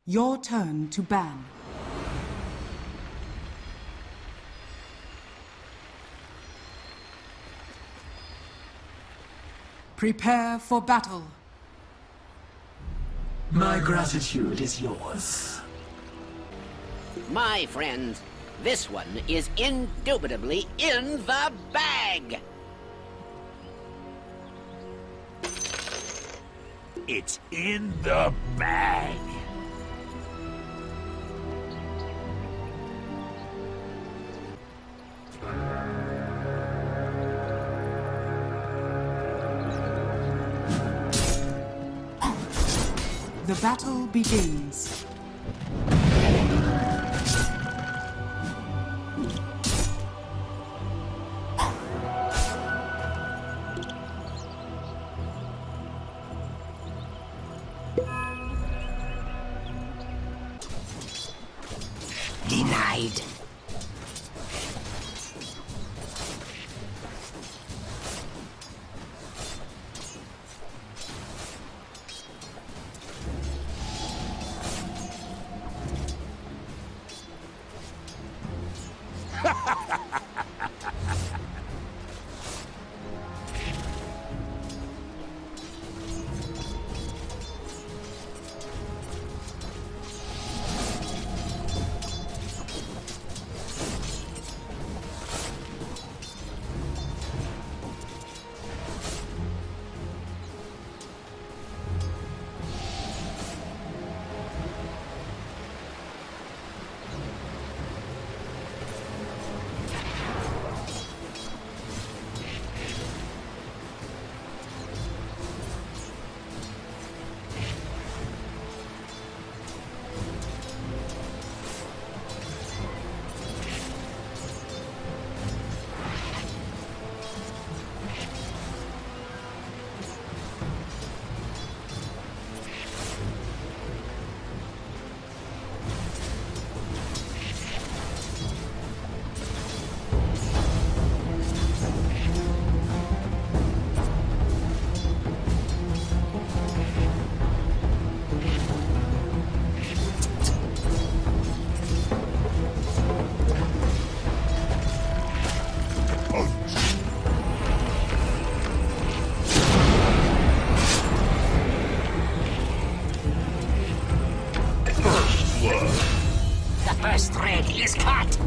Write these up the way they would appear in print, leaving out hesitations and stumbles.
Your turn to ban. Prepare for battle. My gratitude is yours. My friends, this one is indubitably in the bag! It's in the bag. The battle begins. Denied. First thread is cut!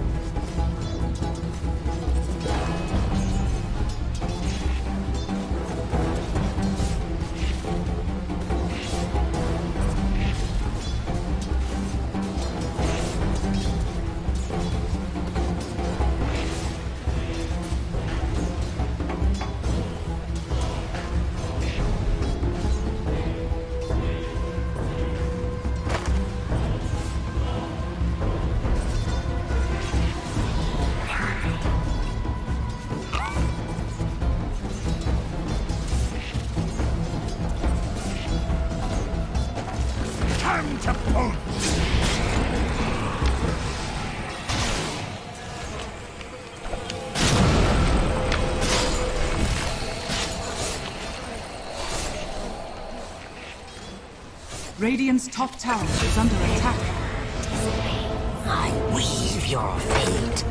Time to punch! Radiant's top tower is under attack. I weave your fate.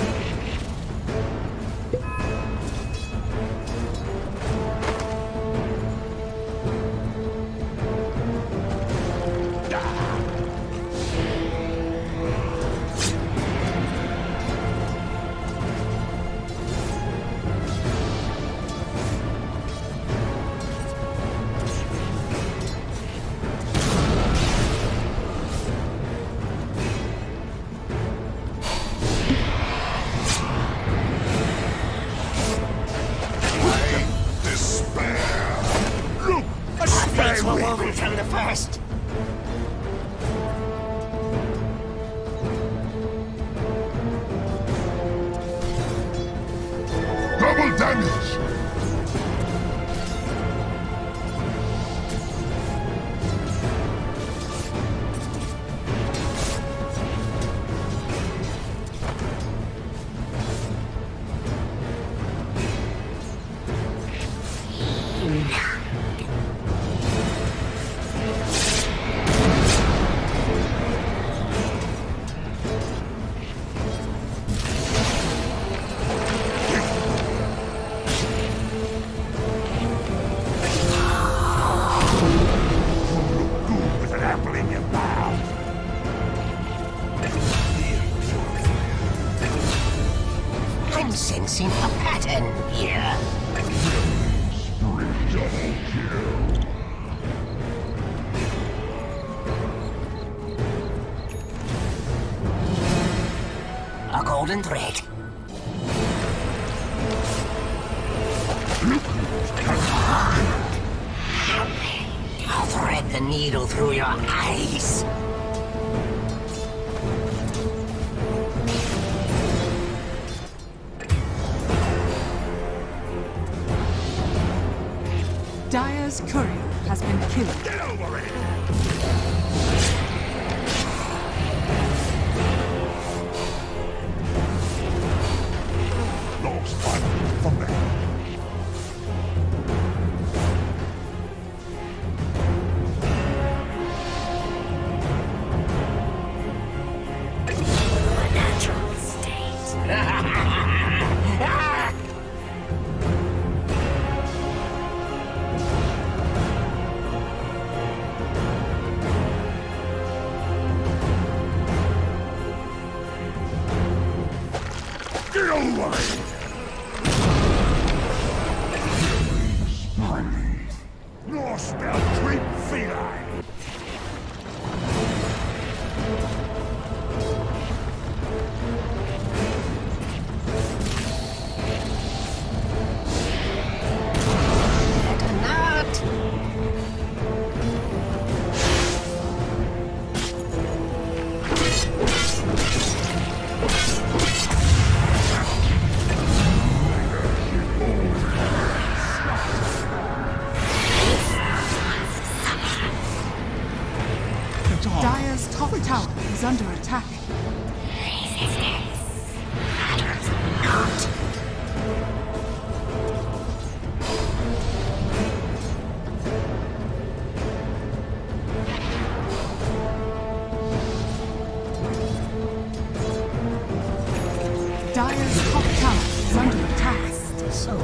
Fates were woven from the first. Double damage! I'm sensing a pattern here. A golden thread. I'll thread the needle through your eyes. Dire's courier has been killed. Get over it! Lost one from there. Natural state. Get over it! Nor spell creep feline! Not. Dire's top tower is under attack. Dire's top tower is under attack. So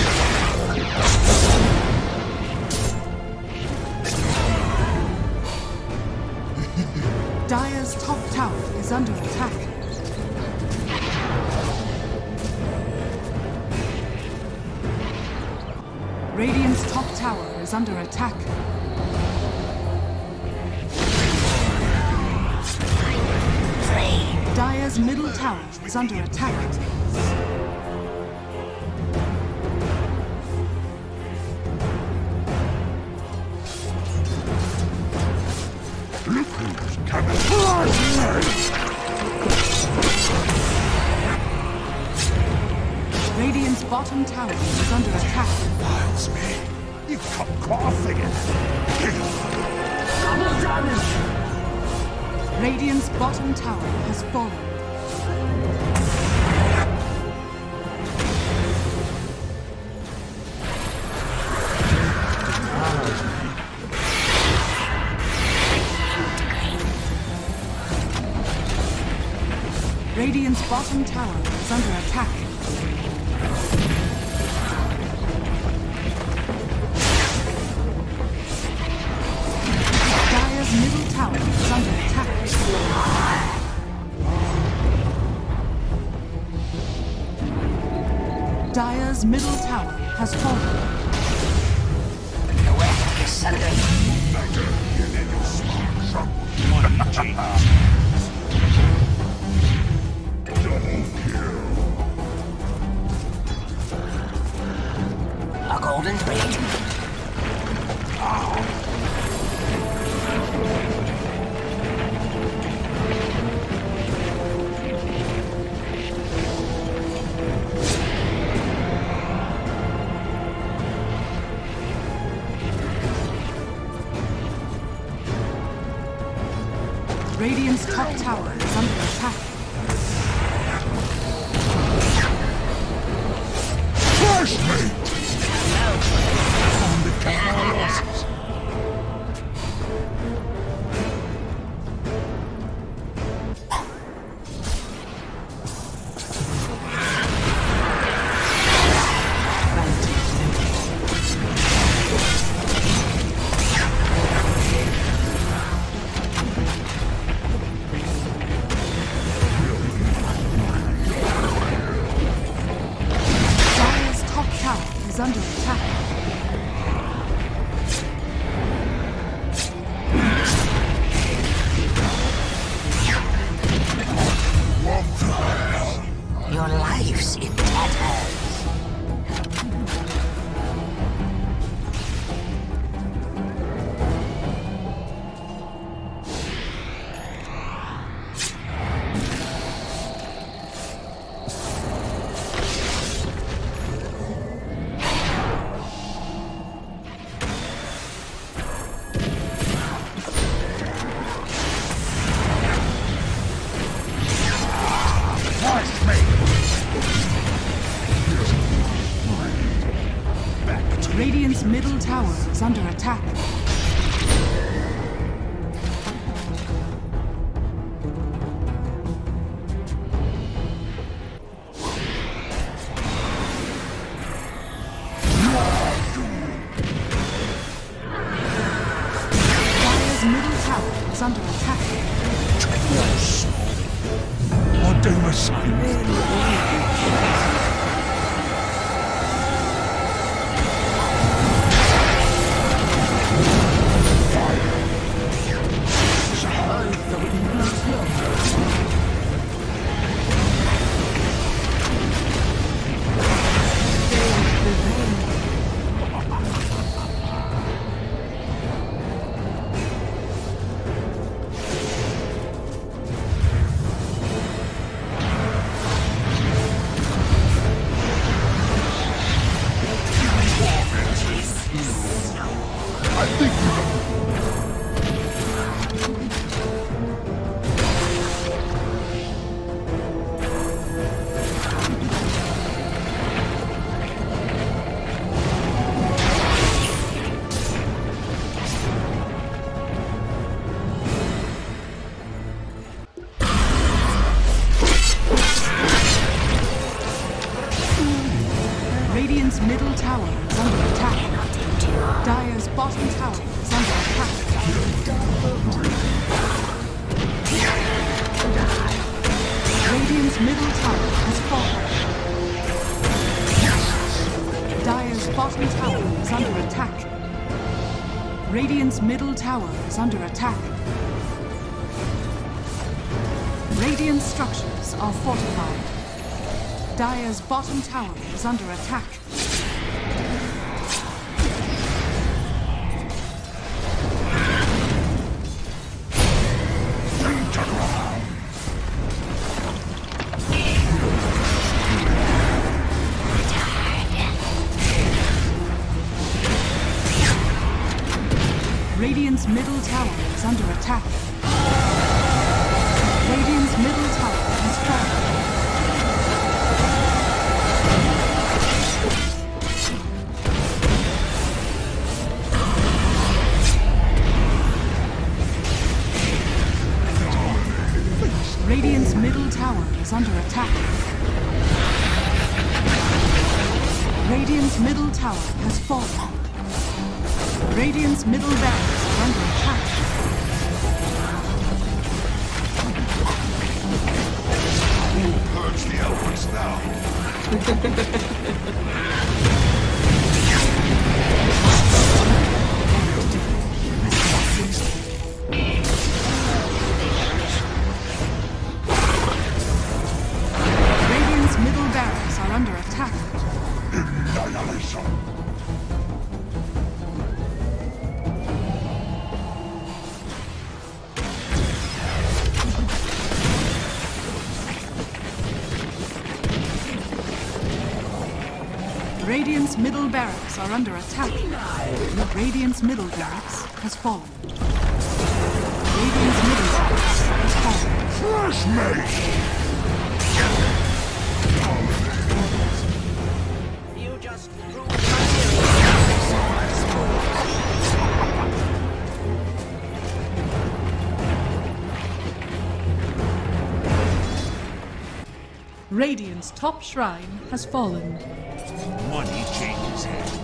Dire's top tower is under attack. Radiant's top tower is under attack. Dire's middle tower is under attack. Look who's coming! Radiant's bottom tower is under attack. Files me. You come coughing it. Double damage! Radiant's bottom tower has fallen. Radiant's bottom tower is under attack. Dire's middle tower is under attack. Dire's middle tower has fallen. the web is sundered. A golden thread. Radiant's top tower is under attack. Crush me! On the Cavalos. Radiant's middle tower is under attack. Dire's middle tower is under attack. I'll do the same. I think Radiant's middle tower is under attack. Dire's bottom tower is under attack. Radiant's middle tower has fallen. Dire's bottom tower is under attack. Radiant's middle tower is under attack. Radiant structures are fortified. Dire's bottom tower is under attack. Radiant's middle tower is under attack. Radiant's middle tower has fallen. Radiant's middle tower is under attack. Radiant's middle tower has fallen. Radiant's middle barracks are under attack. we'll purge the elements now. Radiant's middle barracks are under attack. Annihilation. Radiant's middle barracks are under attack. Radiant's middle barracks has fallen. Radiant's middle barracks has fallen. Crush me! You just Radiant's top shrine has fallen. Money changes hands.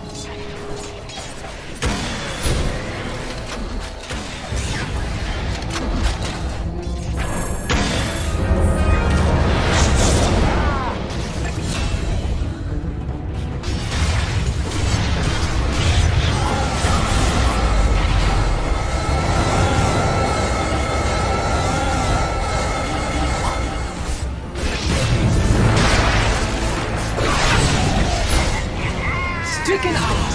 Stricken out.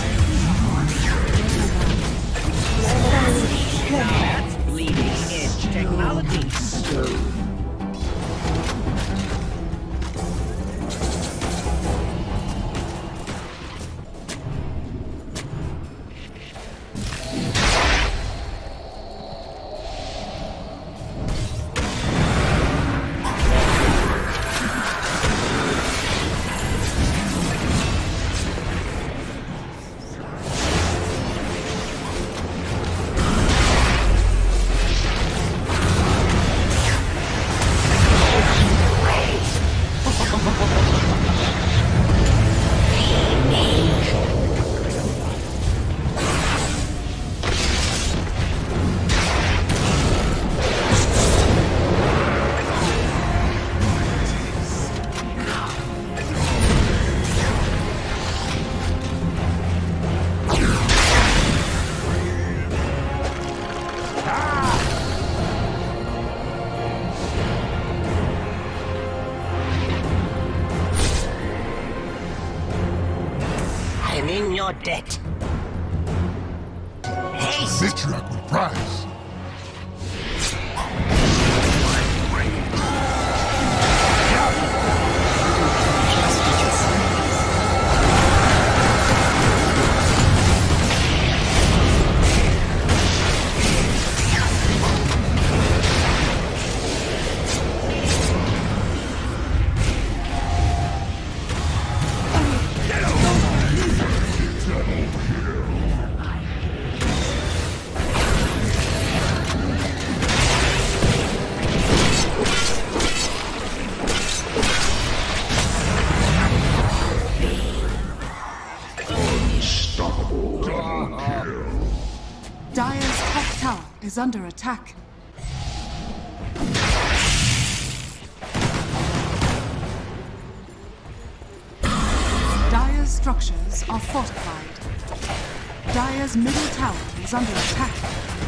repaying your debt. Haste! Matriarch with prize. Dire's top tower is under attack. Dire's structures are fortified. Dire's middle tower is under attack.